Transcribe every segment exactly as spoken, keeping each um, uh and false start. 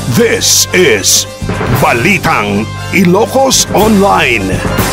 This is Balitang Ilocos Online.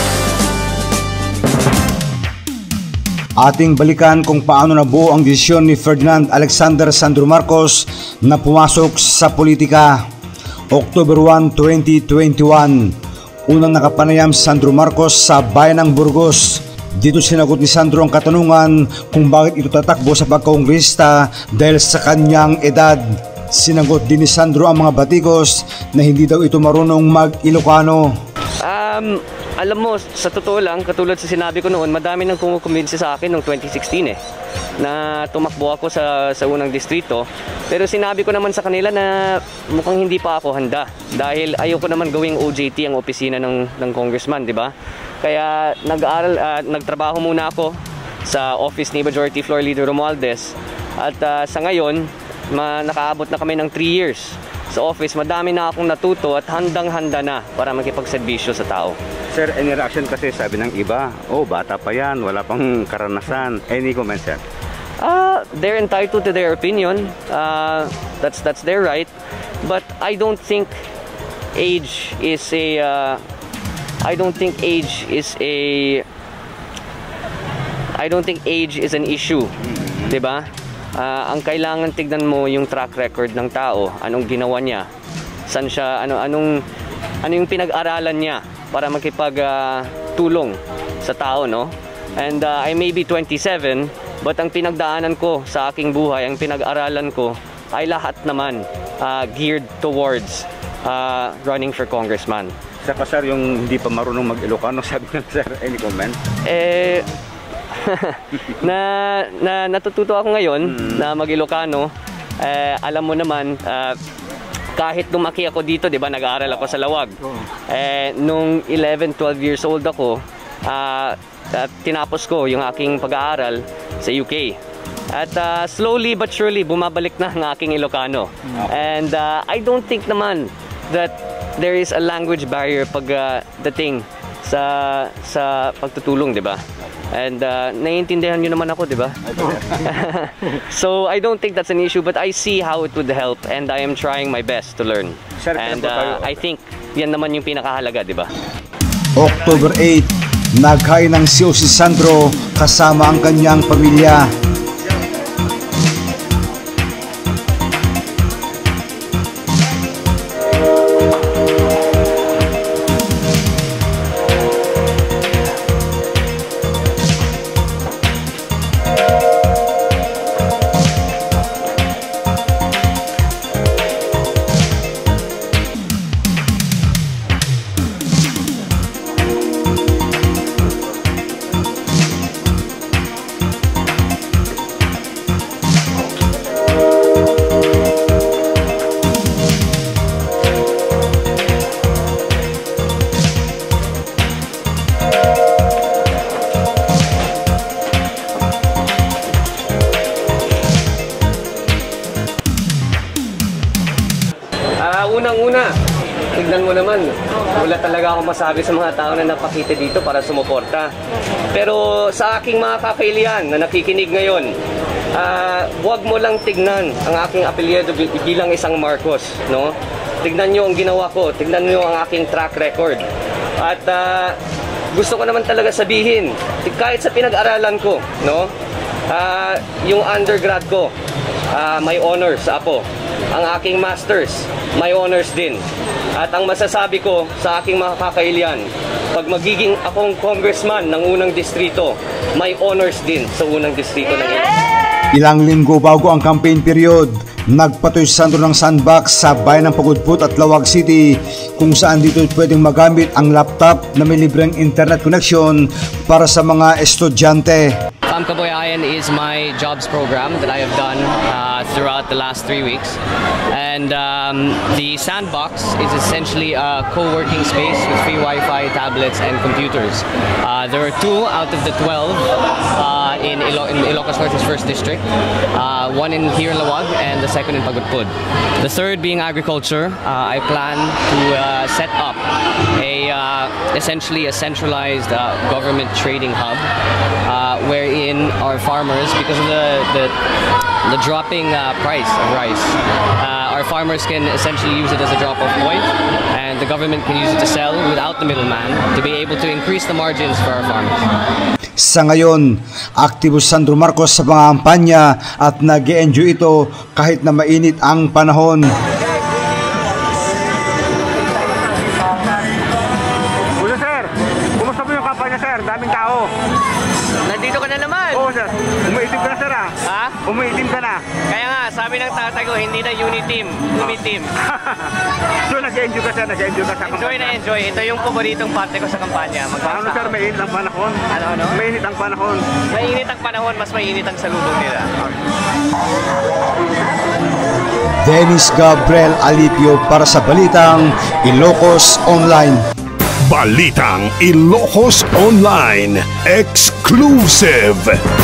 Ating balikan kung paano nabuo ang desisyon ni Ferdinand Alexander Sandro Marcos na pumasok sa politika. October first, twenty twenty-one, unang nakapanayam si Sandro Marcos sa bayan ng Burgos. Dito sinagot ni Sandro ang katanungan kung bakit ito tatakbo sa pagkongresista dahil sa kanyang edad. Sinagot din ni Sandro ang mga batikos na hindi daw ito marunong mag-Ilocano. Um, alam mo, sa totoo lang, katulad sa sinabi ko noon, madami nang kumukumbinsi sa akin noong twenty sixteen eh, na tumakbo ako sa, sa unang distrito. Pero sinabi ko naman sa kanila na mukhang hindi pa ako handa dahil ayoko naman gawing O J T ang opisina ng, ng congressman, di ba? Kaya nag-aaral, uh, nagtrabaho muna ako sa office ni Majority Floor Leader Romualdez at uh, sa ngayon, ma nakaabot na kami ng three years sa office. Madami na akong natuto at handang-handa na para makipagserbisyo sa tao. Sir, any reaction kasi sabi ng iba, oh bata pa yan, wala pang karanasan. Any comment, sir? Uh, they're entitled to their opinion. Uh, that's that's their right. But I don't think age is a uh, I don't think age is a I don't think age is an issue, mm-hmm. 'Di ba? Uh, ang kailangan tignan mo yung track record ng tao, anong ginawa niya, saan siya, ano anong ano yung pinag-aralan niya para makipag-tulong uh, sa tao, no? And uh, I may be twenty-seven, but ang pinagdaanan ko sa aking buhay, ang pinag-aralan ko ay lahat naman uh, geared towards uh, running for congressman. Sa pa, sir, yung hindi pa marunong mag-Ilocano, sabi ng sir, any comment? Eh na, na natututo ako ngayon mm. na mag-Ilocano. Eh, alam mo naman, uh, kahit lumaki ako dito, di ba, nag-aaral ako sa Lawag. Oh. Eh, nung eleven, twelve years old ako, uh, uh, tinapos ko yung aking pag-aaral sa U K. At uh, slowly but surely, bumabalik na ang aking Ilocano. Mm. And uh, I don't think naman that there is a language barrier pag uh, dating sa, sa pagtutulong, di ba? And uh, naiintindihan nyo naman ako, di ba? So I don't think that's an issue, but I see how it would help and I am trying my best to learn. And uh, I think yan naman yung pinakahalaga, di ba? October eighth, naghain ng siyo si Sandro kasama ang kanyang pamilya. Unang-una, tignan mo naman, wala talaga akong masabi sa mga tao na napakita dito para sumuporta. Pero sa aking mga kapailian na nakikinig ngayon, uh, huwag mo lang tignan ang aking apelyido bilang isang Marcos, no? Tignan nyo ang ginawa ko, tignan nyo ang aking track record. At uh, gusto ko naman talaga sabihin, kahit sa pinag-aralan ko, no? Uh, yung undergrad ko, uh, may honors sa Apo. Ang aking masters, may honors din. At ang masasabi ko sa aking mga kakailian, pag magiging akong congressman ng unang distrito, may honors din sa unang distrito ng Ilocos. Ilang linggo bago ang campaign period, nagpatoy si Sandro ng sandbox sa bayan ng Pagudpud at Lawag City kung saan dito pwedeng magamit ang laptop na may libreng internet connection para sa mga estudyante. Fam Kabuyayan is my jobs program that I have done uh, throughout the last three weeks. And um, the sandbox is essentially a co-working space with free Wi-Fi, tablets, and computers. Uh, there are two out of the twelve uh, in, Ilo in Ilocos Norte's first district. Uh, one in here in Lawag and the second in Pagudpud. The third being agriculture. Uh, I plan to uh, set up a uh, essentially a centralized uh, government trading hub uh, wherein our farmers, because of the the, the dropping uh, price of rice, uh, uh, our farmers can essentially use it as a drop-off point, and the government can use it to sell without the middleman to be able to increase the margins for our farmers. Sa ngayon, aktibo si Sandro Marcos sa pangampanya at nag-enjoy ito kahit na mainit ang panahon. Kuya sir, kumusta po yung kampanya sir? Daming tao. Nandito ka na naman! Oo sir, umiitim ka na sir ah. Ha? Umiitim ka na. Kaya nga, sabi ng tatay ko, hindi na unit team, umi team. So nag-enjoy ka sir, nag-enjoy ka sa kampanya. Enjoy na enjoy. Ito yung paboritong parte ko sa kampanya. Paano sir, mainit ang panahon? Ano, ano? Mainit ang panahon. Mainit ang panahon, mas mainit ang salubong nila. Dennis Gabriel Alipio para sa Balitang Ilocos Online. Balitang Ilocos Online Exclusive.